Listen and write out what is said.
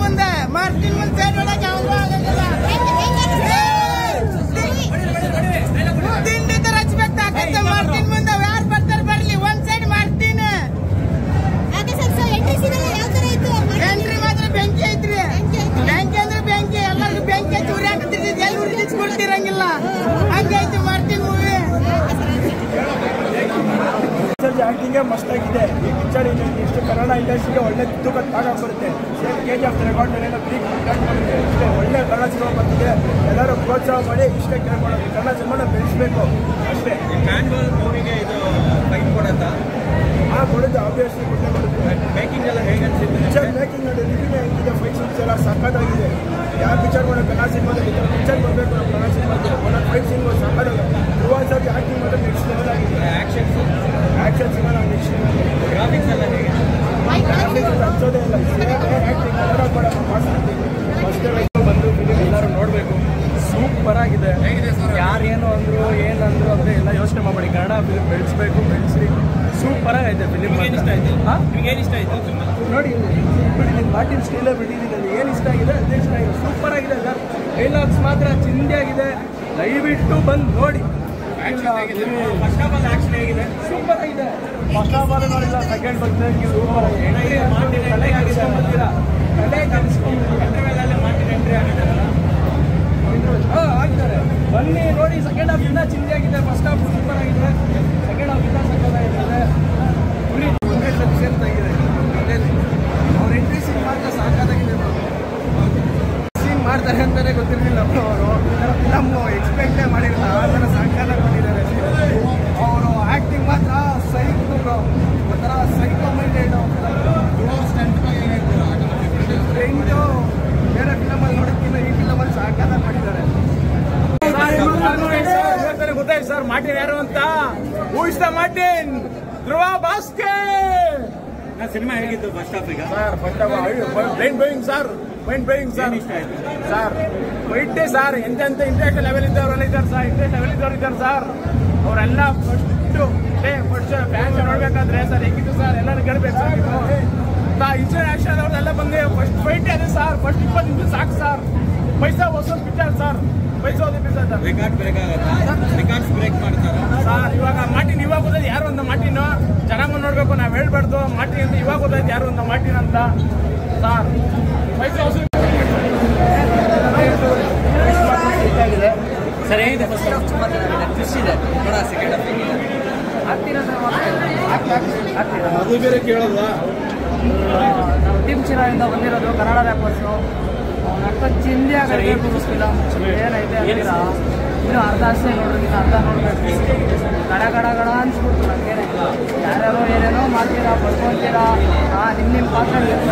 ಮುಂದೆ ಸೈಡ್ ಒಳಗೆ ಅವರು ಆಗಂಗಿಲ್ಲ. ತಿಂಡಿ ತರ ಹಚ್ಬೇಕಾಗತ್ತೆ ಮಾರ್ಟಿನ್ ಮುಂದೆ. ಯಾರು ಬರ್ತಾರೆ ಬರ್ಲಿ, ಒಂದ್ ಸೈಡ್ ಮಾರ್ಟಿನ್. ಎಂಟ್ರಿ ಮಾತ್ರ ಬೆಂಕಿ ಐತ್ರಿ. ಬೆಂಕಿ ಅಂದ್ರೆ ಬೆಂಕಿ, ಎಲ್ಲರಿಗೂ ಬೆಂಕಿ ಹಚ್ಚಿ ಉರಿ ಹಾಕತ್ತೀರಿ, ಎಲ್ಲಿ ಉರಿದಿಸ್ಕೊಳ್ತಿರಂಗಿಲ್ಲ. ಹಂಗೈತಿ ಮಾರ್ಟಿನ್ ಮೂವಿ. ಆಕ್ಟಿಂಗ್ ಮಸ್ತ್ ಆಗಿದೆ. ಈ ಪಿಕ್ಚರ್ ಇಷ್ಟು ಕನ್ನಡ ಇಂಡಸ್ಟ್ರಿಗೆ ಒಳ್ಳೆ ತೂಕ ತಗೊಂಡು ಬರುತ್ತೆ. ಸೇಮ್ KGF ರೆಕಾರ್ಡ್ ಮೇಲೆ ಇಷ್ಟೇ ಒಳ್ಳೆ ಕನ್ನಡ ಸಿನಿಮಾ ಬರ್ತಿದೆ. ಎಲ್ಲರೂ ಪ್ರೋತ್ಸಾಹ ಮಾಡಿ ಇಷ್ಟೇ ಕೇಳ್ಕೊಳ್ಳೋದು, ಕನ್ನಡ ಸಿನಿಮಾನ ಬೆಳೆಸಬೇಕು ಅಷ್ಟೇ. ಮೂವಿಗೆ ಇದು ಫೈಟ್ ಕೊಡುತ್ತಾ? ಕೊಡುತ್ತೆ, ಆಬ್ವಿಯಸ್ಲಿ ಕೊಟ್ಟೆ ಕೊಡುತ್ತೆ. ಮೇಕಿಂಗ್ ಎಲ್ಲ ಹೇಗೆ ಅನಿಸಿದೆ? ಪಿಕ್ಚರ್ ಮೇಕಿಂಗ್ ನೋಡಿ, ರಿವ್ಯೂನೇ ಹೆಂಗಿದೆ, ಫೈಟ್ ಸೀನ್ಸ್ ಎಲ್ಲ ಸಕ್ಕತ್ತಾಗಿದೆ. ಯಾವ ಪಿಕ್ಚರ್ ಮಾಡೋ ಕನ್ನಡ ಸಿನಿಮಾದಲ್ಲಿ ಪಿಕ್ಚರ್ ಬರಬೇಕು. ನಮ್ಮ ಕನ್ನಡ ಸಿನಿಮಾಗೆ ಒಂದೊಂದು ಫೈಟ್ ಸೀನ್ ಸಕ್ಕತ್ತಾಗಿದೆ. ಧ್ರುವಾಚಾರ್ಯ ಆಕ್ಟಿಂಗ್ ಮಾತ್ರ ನೆಕ್ಸ್ಟ್ ಲೆವೆಲ್ ಆಗಿದೆ. Action cinema next level. Graphics ಎಲ್ಲ ಹೇಗೆ? ಗ್ರಾಫಿಕ್ಸ್ ಹಚ್ಚೋದೇ ಇಲ್ಲ. ಆಕ್ಟಿಂಗ್ ಬಂದು ಫಿಲಿಮ್ ಎಲ್ಲರೂ ನೋಡಬೇಕು. ಸೂಪರ್ ಆಗಿದೆ. ಯಾರೇನು ಅಂದರು ಏನಂದ್ರು ಅಂದರೆ ಎಲ್ಲ ಯೋಚನೆ ಮಾಡಬೇಡಿ. ಕನ್ನಡ ಫಿಲಿಮ್ ಬೆಳೆಸಬೇಕು, ಬೆಳೆಸಿ. ಸೂಪರ್ ಆಗೈತೆ ಫಿಲಿಮ್. ಇಷ್ಟ ಆಯಿತು? ನಿಮ್ಗೆ ಏನು ಇಷ್ಟ ಆಯಿತು? ನೋಡಿ ನಿಮ್ಮ ಮಾರ್ಟಿನ್ ಸ್ಟೈಲೇ ಬಿಟ್ಟಿದ್ದೀನಿ. ಅದು ಏನು ಇಷ್ಟ ಆಗಿದೆ ಅದೇ ಇಷ್ಟ ಆಗಿದೆ. ಸೂಪರ್ ಆಗಿದೆ ಸರ್. ಡೈಲಾಗ್ಸ್ ಮಾತ್ರ ಚಿಂದಿಯಾಗಿದೆ. ದಯವಿಟ್ಟು ಬಂದು ನೋಡಿ. ಫಸ್ಟ್ ಆಫ್ ಆಲ್ ಆಕ್ಷನ್ ಹೇಗಿದೆ? ಸೂಪರ್ ಆಗಿದೆ. ಫಸ್ಟ್ ಆಫ್ ಆಲ್ ನೋಡಿಲ್ಲ, ಸೆಕೆಂಡ್ ಬಂದರೆ ಸೂಪರ್ ಆಗಿದೆ. ತಲೆ ಕಲಿಸ್ಕೊಂಡ್ಬಂದಿರಾ, ತಲೆ ಕಲಿಸ್ಕೊಂಡ್ಬಂದಿರಾ. ಮಾರ್ಟಿನ್ ಎಂಟ್ರಿ ಆಗಿದ್ದಾರಲ್ಲ, ಆಗಿದ್ದಾರೆ. ಬನ್ನಿ ನೋಡಿ. ಸೆಕೆಂಡ್ ಹಾಫ್ ಇನ್ನೂ ಚಿಂದಿಯಾಗಿದೆ. ಫಸ್ಟ್ ಹಾಫ್ ಸೂಪರ್ ಆಗಿದೆ. ಸೆಕೆಂಡ್ ಹಾಫ್ ಇನ್ನೂ ಸಕ್ಕತ್ತಾಗಿದೆ. ಪುರಿ ಸೇರ್ತಾಗಿದೆ. ಅವ್ರ ಎಂಟ್ರಿ ಸೀನ್ ಮಾತ್ರ ಸಾಕಾಗಿದೆ. ಸೀನ್ ಮಾಡ್ತಾರೆ ಅಂತಲೇ ಗೊತ್ತಿರಲಿಲ್ಲ ಅವರು. ಫಿಲಮ್ಮು ಎಕ್ಸ್ಪೆಕ್ಟೇ ಮಾಡಿರಲ್ಲ, ಆ ಥರ ಸಾಕಾಗಿ ಮಾಡಿದ್ದಾರೆ. ಅವರು ಆ್ಯಕ್ಟಿಂಗ್ ಮಾತ್ರ ಸೈಕೋ, ಒಂಥರ ಸೈಕೋ ಮೈಂಡೆಡ್. ಸ್ಟೆಂಟು ಬೇರೆ ಫಿಲಮಲ್ಲಿ ನೋಡೋಕ್ಕಿಂತ ಈ ಫಿಲಮಲ್ಲಿ ಸಾಕಾಗಿ ಮಾಡಿದ್ದಾರೆ. ಗೊತ್ತಾಯ್ತು ಸರ್ ಮಾರ್ಟಿನ್ ಯಾರು ಅಂತ. Who is the Martin? Dhruva ಬಾಸ್ಕೆ. ಸಿನಿಮಾ ಹೇಗಿತ್ತು ಫಸ್ಟ್ ಹಾಫ್? ಈಗ sir first mind blowing sir, mind blowing sir. ಇಷ್ಟ ಆಯ್ತು ಸರ್ ವೈಟೇ ಸರ್. ಎಂತೆಂಥ ಇಂಟರ್ನ್ಯಾಷನಲ್ ಲೆವೆಲ್ ಇದ್ದವರೆಲ್ಲ ಇದ್ದಾರೆ ಸರ್, ಇಂಟರ್ನ್ಯಾಷನಲ್ ಲೆವೆಲ್ ಇದ್ದವ್ರು ಇದ್ದಾರೆ ಸರ್. ಅವರೆಲ್ಲ ಫಸ್ಟ್ ಫ್ಯಾನ್ಸ್ ನೋಡ್ಬೇಕಾದ್ರೆ ಸರ್ ಹೆಂಗಿತ್ತು ಸರ್, ಎಲ್ಲರೂ ಕೇಳಬೇಕು ಸರ್. ಇಂಟರ್ನ್ಯಾಷನಲ್ ಅವ್ರದೆಲ್ಲ ಬಂದು ಫಸ್ಟ್ ಫೈಟೇ ಅದೇ ಸರ್. ಫಸ್ಟ್ 20 ನಿಮಿಷ ಸಾಕು ಸರ್. ಪೈಸಾ ವಸೂಲ್ ಪಿಕ್ಚರ್ ಸರ್. ಪೈಸಾ ಹೋದ ಪಿಕ್ಚರ್ ಸರ್. ರೆಕಾರ್ಡ್ ಬ್ರೇಕ್ ಆಗುತ್ತೆ. ರೆಕಾರ್ಡ್ಸ್ ಬ್ರೇಕ್ ಮಾಡ್ತಾರೆ ಸರ್. ಇವಾಗ ಮಾರ್ಟಿನ್ ಇವಾಗ ಗೊತ್ತಾಯ್ತು ಯಾರು ಅಂತ. ಮಾರ್ಟಿನ್ ಜನ ಮುಂದೆ ನೋಡ್ಬೇಕು, ನಾವು ಹೇಳ್ಬಾರ್ದು ಮಾರ್ಟಿನ್ ಅಂತ. ಇವಾಗ ಗೊತ್ತಾಯ್ತು ಯಾರು ಅಂತ ಮಾರ್ಟಿನ್ ಅಂತ ಸರ್. ಪೈಸಾ ವಸೂಲ್ ಸರ್ ಹೇಗಿದೆ? ಫಸ್ಟ್ ಹಾಫ್ ತುಂಬ ಚೆನ್ನಾಗಿದೆ, ಟ್ವಿಸ್ಟ್ ಇದೆ. ನೋಡ ಸೆಕೆಂಡ್ ಹಾಫ್ ಅದು ಬೇರೆ ಕೇಳಲ್ವಾ? ನಾವು ಟೀಮ್ ಚಿರಾಯಿಂದ ಬಂದಿರೋದು ಕನ್ನಡ ರ್ಯಾಪರ್ಸು. ಅಕ್ಕ ಚಿಂದಿ ಆಗೈತೆ ಫಿಲಮ್. ಏನೈತೆ ಅಂತೀರಾ? ಇನ್ನೂ ಅರ್ಧ ಅಷ್ಟೇ ನೋಡ್ರಿ, ಇನ್ನು ಅರ್ಧ ನೋಡ್ಬೇಕು. ಗಡ ಅನ್ಸ್ಬಿಡ್ತು ನನಗೇನೆ. ಯಾರ್ಯಾರೋ ಏನೇನೋ ಮಾಡ್ತೀರಾ, ಬರ್ಕೊಂತೀರಾ. ನಿಮ್ಮ ಪಾತ್ರ